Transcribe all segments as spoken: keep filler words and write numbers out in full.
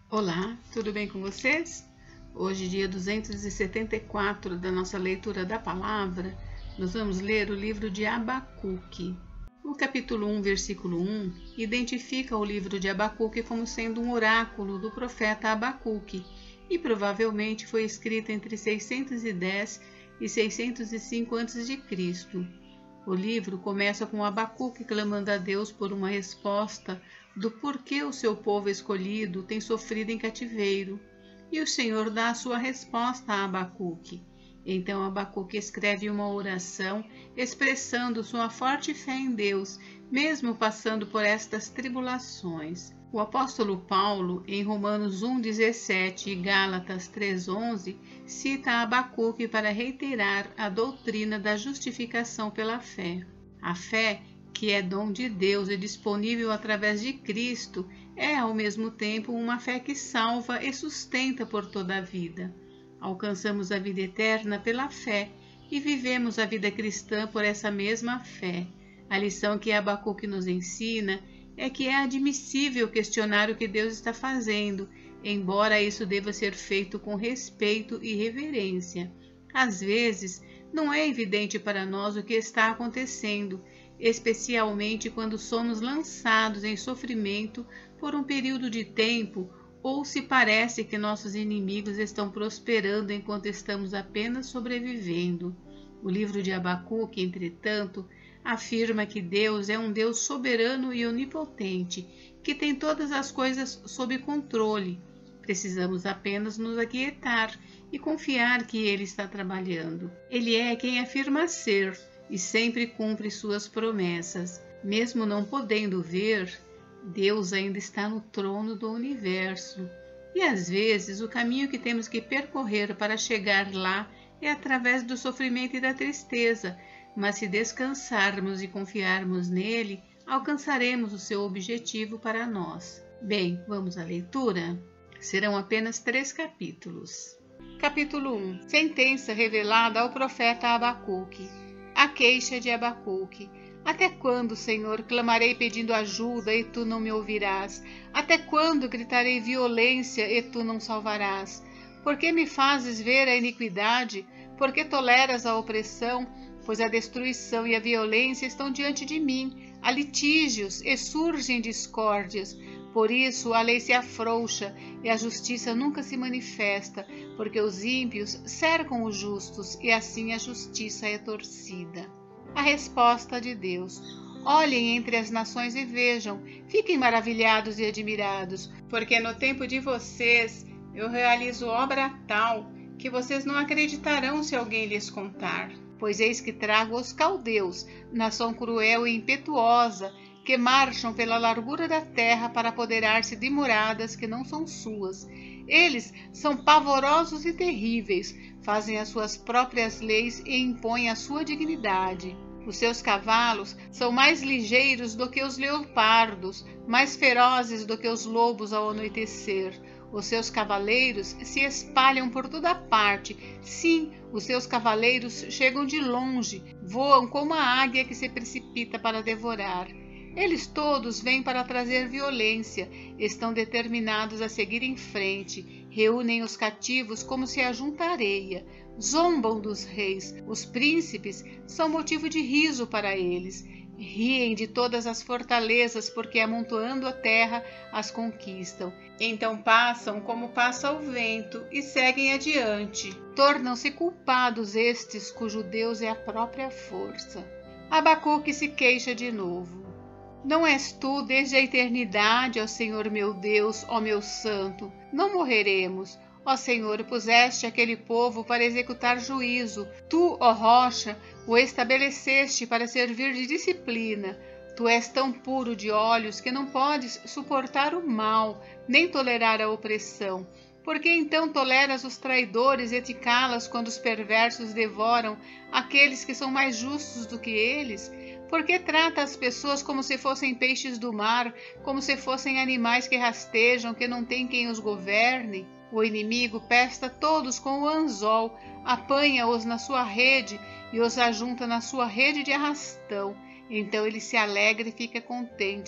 Olá, tudo bem com vocês? Hoje, dia duzentos e setenta e quatro da nossa leitura da palavra, nós vamos ler o livro de Abacuque. O capítulo um, versículo um, identifica o livro de Abacuque como sendo um oráculo do profeta Abacuque e provavelmente foi escrito entre seiscentos e dez e seiscentos e cinco antes de Cristo O livro começa com Abacuque clamando a Deus por uma resposta do porquê o seu povo escolhido tem sofrido em cativeiro. E o Senhor dá a sua resposta a Abacuque. Então Abacuque escreve uma oração expressando sua forte fé em Deus, mesmo passando por estas tribulações. O apóstolo Paulo, em Romanos um, dezessete e Gálatas três, onze, cita Abacuque para reiterar a doutrina da justificação pela fé. A fé, que é dom de Deus e disponível através de Cristo, é ao mesmo tempo uma fé que salva e sustenta por toda a vida. Alcançamos a vida eterna pela fé e vivemos a vida cristã por essa mesma fé. A lição que Abacuque nos ensina é que é admissível questionar o que Deus está fazendo, embora isso deva ser feito com respeito e reverência. Às vezes, não é evidente para nós o que está acontecendo, especialmente quando somos lançados em sofrimento por um período de tempo ou se parece que nossos inimigos estão prosperando enquanto estamos apenas sobrevivendo. O livro de Abacuque, entretanto, afirma que Deus é um Deus soberano e onipotente, que tem todas as coisas sob controle. Precisamos apenas nos aquietar e confiar que Ele está trabalhando. Ele é quem afirma ser e sempre cumpre suas promessas. Mesmo não podendo ver, Deus ainda está no trono do universo. E às vezes o caminho que temos que percorrer para chegar lá é através do sofrimento e da tristeza, mas se descansarmos e confiarmos nele, alcançaremos o seu objetivo para nós. Bem, vamos à leitura? Serão apenas três capítulos. Capítulo um. Sentença revelada ao profeta Abacuque. A queixa de Abacuque. Até quando, Senhor, clamarei pedindo ajuda e tu não me ouvirás? Até quando gritarei violência e tu não salvarás? Por que me fazes ver a iniquidade? Por que toleras a opressão? Pois a destruição e a violência estão diante de mim, há litígios e surgem discórdias. Por isso a lei se afrouxa e a justiça nunca se manifesta, porque os ímpios cercam os justos e assim a justiça é torcida. A resposta de Deus. Olhem entre as nações e vejam, fiquem maravilhados e admirados, porque no tempo de vocês eu realizo obra tal que vocês não acreditarão se alguém lhes contar. Pois eis que trago os caldeus, nação cruel e impetuosa, que marcham pela largura da terra para apoderar-se de moradas que não são suas. Eles são pavorosos e terríveis, fazem as suas próprias leis e impõem a sua dignidade. Os seus cavalos são mais ligeiros do que os leopardos, mais ferozes do que os lobos ao anoitecer. Os seus cavaleiros se espalham por toda parte. Sim, os seus cavaleiros chegam de longe, voam como a águia que se precipita para devorar. Eles todos vêm para trazer violência, estão determinados a seguir em frente, reúnem os cativos como se ajunta areia, zombam dos reis, os príncipes são motivo de riso para eles. Riem de todas as fortalezas, porque amontoando a terra as conquistam. Então passam como passa o vento e seguem adiante. Tornam-se culpados estes cujo Deus é a própria força. Abacuque se queixa de novo. Não és tu desde a eternidade, ó Senhor meu Deus, ó meu santo? Não morreremos. Ó Senhor, puseste aquele povo para executar juízo. Tu, ó rocha, o estabeleceste para servir de disciplina. Tu és tão puro de olhos que não podes suportar o mal, nem tolerar a opressão. Por que então toleras os traidores e te calas quando os perversos devoram aqueles que são mais justos do que eles? Por que trata as pessoas como se fossem peixes do mar, como se fossem animais que rastejam, que não tem quem os governe? O inimigo pesta todos com o anzol, apanha-os na sua rede e os ajunta na sua rede de arrastão. Então ele se alegra e fica contente.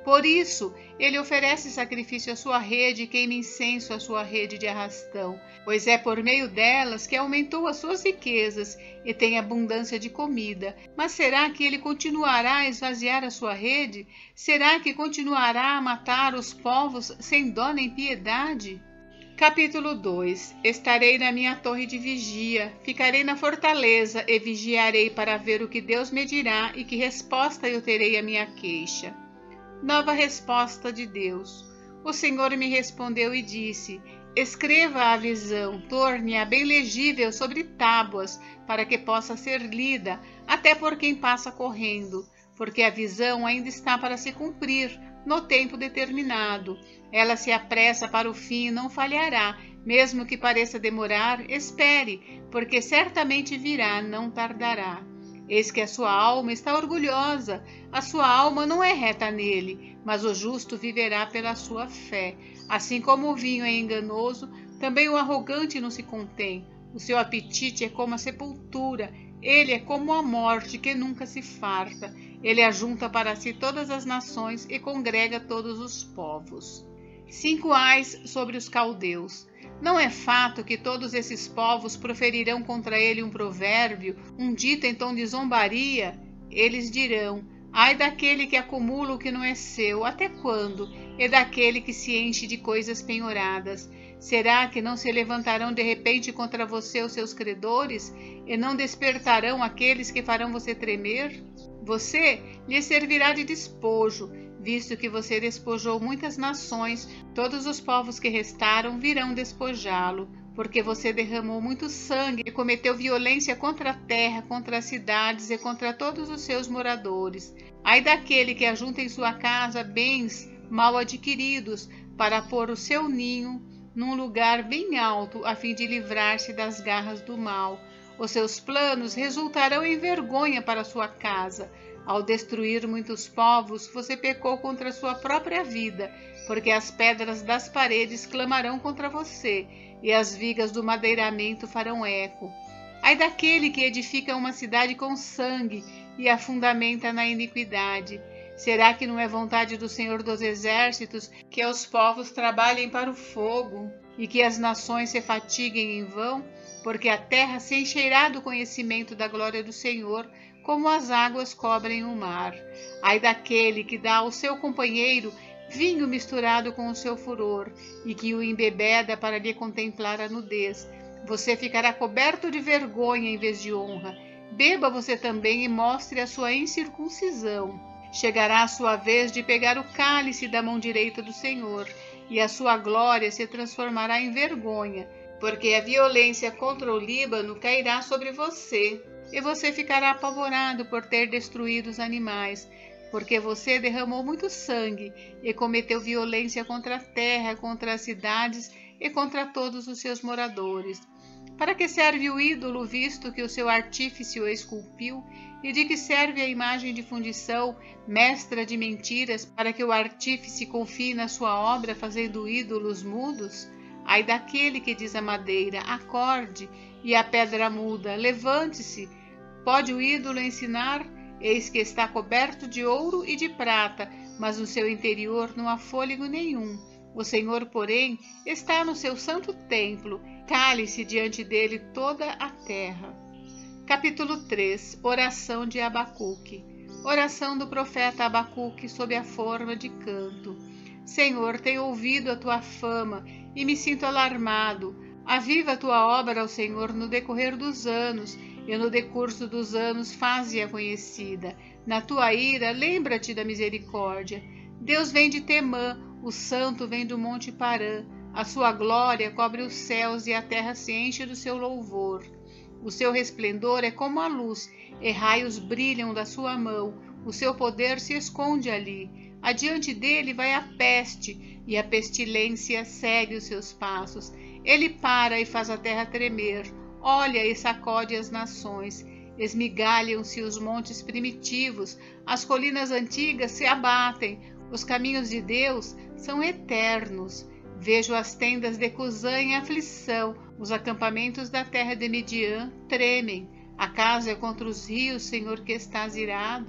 Por isso, ele oferece sacrifício à sua rede e queima incenso à sua rede de arrastão, pois é por meio delas que aumentou as suas riquezas e tem abundância de comida. Mas será que ele continuará a esvaziar a sua rede? Será que continuará a matar os povos sem dó nem piedade? Capítulo dois. Estarei na minha torre de vigia, ficarei na fortaleza e vigiarei para ver o que Deus me dirá e que resposta eu terei à minha queixa. Nova resposta de Deus. O Senhor me respondeu e disse: escreva a visão, torne-a bem legível sobre tábuas, para que possa ser lida, até por quem passa correndo, porque a visão ainda está para se cumprir, no tempo determinado. Ela se apressa para o fim e não falhará, mesmo que pareça demorar, espere, porque certamente virá, não tardará. Eis que a sua alma está orgulhosa, a sua alma não é reta nele, mas o justo viverá pela sua fé. Assim como o vinho é enganoso, também o arrogante não se contém. O seu apetite é como a sepultura, ele é como a morte que nunca se farta. Ele ajunta para si todas as nações e congrega todos os povos. Cinco ais sobre os caldeus. Não é fato que todos esses povos proferirão contra ele um provérbio, um dito em tom de zombaria? Eles dirão: ai daquele que acumula o que não é seu, até quando? E daquele que se enche de coisas penhoradas. Será que não se levantarão de repente contra você os seus credores, e não despertarão aqueles que farão você tremer? Você lhe servirá de despojo, visto que você despojou muitas nações, todos os povos que restaram virão despojá-lo, porque você derramou muito sangue e cometeu violência contra a terra, contra as cidades e contra todos os seus moradores. Ai daquele que ajunta em sua casa bens mal adquiridos, para pôr o seu ninho num lugar bem alto, a fim de livrar-se das garras do mal. Os seus planos resultarão em vergonha para sua casa. Ao destruir muitos povos, você pecou contra sua própria vida, porque as pedras das paredes clamarão contra você, e as vigas do madeiramento farão eco. Ai daquele que edifica uma cidade com sangue e a fundamenta na iniquidade. Será que não é vontade do Senhor dos Exércitos que os povos trabalhem para o fogo e que as nações se fatiguem em vão? Porque a terra se encherá do conhecimento da glória do Senhor, como as águas cobrem o mar. Ai daquele que dá ao seu companheiro vinho misturado com o seu furor, e que o embebeda para lhe contemplar a nudez. Você ficará coberto de vergonha em vez de honra. Beba você também e mostre a sua incircuncisão. Chegará a sua vez de pegar o cálice da mão direita do Senhor, e a sua glória se transformará em vergonha, porque a violência contra o Líbano cairá sobre você, e você ficará apavorado por ter destruído os animais, porque você derramou muito sangue e cometeu violência contra a terra, contra as cidades e contra todos os seus moradores. Para que serve o ídolo, visto que o seu artífice o esculpiu? E de que serve a imagem de fundição, mestra de mentiras, para que o artífice confie na sua obra, fazendo ídolos mudos? Ai daquele que diz à madeira: acorde, e à pedra muda: levante-se. Pode o ídolo ensinar? Eis que está coberto de ouro e de prata, mas no seu interior não há fôlego nenhum. O Senhor, porém, está no seu santo templo, cale-se diante dele toda a terra. Capítulo três. Oração de Abacuque. Oração do profeta Abacuque sob a forma de canto. Senhor, tenho ouvido a tua fama e me sinto alarmado. Aviva a tua obra ao Senhor no decorrer dos anos, e no decurso dos anos faze-a conhecida. Na tua ira, lembra-te da misericórdia. Deus vem de Temã, o santo vem do monte Parã. A sua glória cobre os céus e a terra se enche do seu louvor. O seu resplendor é como a luz, e raios brilham da sua mão. O seu poder se esconde ali. Adiante dele vai a peste, e a pestilência segue os seus passos. Ele para e faz a terra tremer. Olha e sacode as nações. Esmigalham-se os montes primitivos, as colinas antigas se abatem. Os caminhos de Deus são eternos. Vejo as tendas de Cusã em aflição, os acampamentos da terra de Midian tremem. Acaso é contra os rios, Senhor, que estás irado?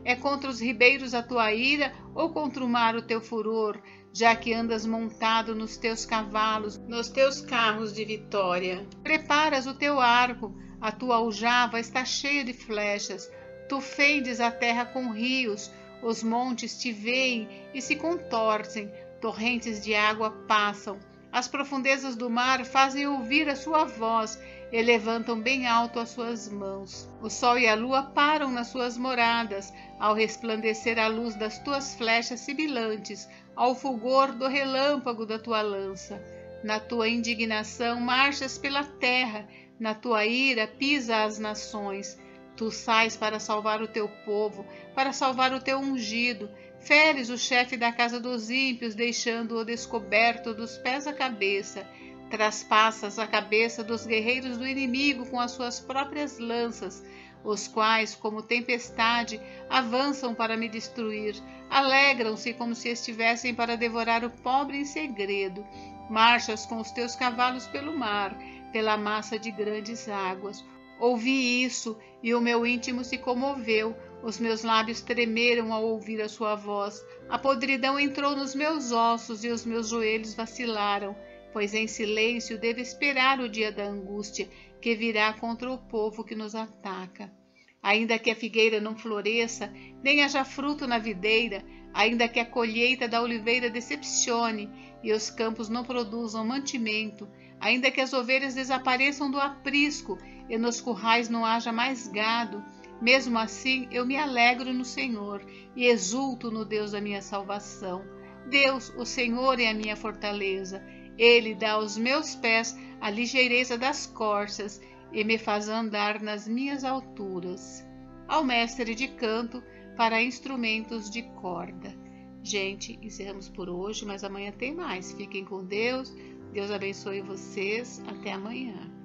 É contra os ribeiros a tua ira ou contra o mar o teu furor, já que andas montado nos teus cavalos, nos teus carros de vitória? Preparas o teu arco, a tua aljava está cheia de flechas. Tu fendes a terra com rios, os montes te veem e se contorcem, torrentes de água passam. As profundezas do mar fazem ouvir a sua voz e levantam bem alto as suas mãos. O sol e a lua param nas suas moradas, ao resplandecer a luz das tuas flechas sibilantes, ao fulgor do relâmpago da tua lança. Na tua indignação marchas pela terra, na tua ira pisa as nações. Tu sais para salvar o teu povo, para salvar o teu ungido. Feres o chefe da casa dos ímpios, deixando-o descoberto dos pés à cabeça. Traspassas a cabeça dos guerreiros do inimigo com as suas próprias lanças, os quais, como tempestade, avançam para me destruir. Alegram-se como se estivessem para devorar o pobre em segredo. Marchas com os teus cavalos pelo mar, pela massa de grandes águas. Ouvi isso e o meu íntimo se comoveu. Os meus lábios tremeram ao ouvir a sua voz. A podridão entrou nos meus ossos e os meus joelhos vacilaram, pois em silêncio devo esperar o dia da angústia que virá contra o povo que nos ataca. Ainda que a figueira não floresça, nem haja fruto na videira, ainda que a colheita da oliveira decepcione e os campos não produzam mantimento, ainda que as ovelhas desapareçam do aprisco e nos currais não haja mais gado, mesmo assim eu me alegro no Senhor e exulto no Deus da minha salvação. Deus, o Senhor, é a minha fortaleza. Ele dá aos meus pés a ligeireza das corças e me faz andar nas minhas alturas. Ao mestre de canto para instrumentos de corda. Gente, encerramos por hoje, mas amanhã tem mais. Fiquem com Deus. Deus abençoe vocês. Até amanhã.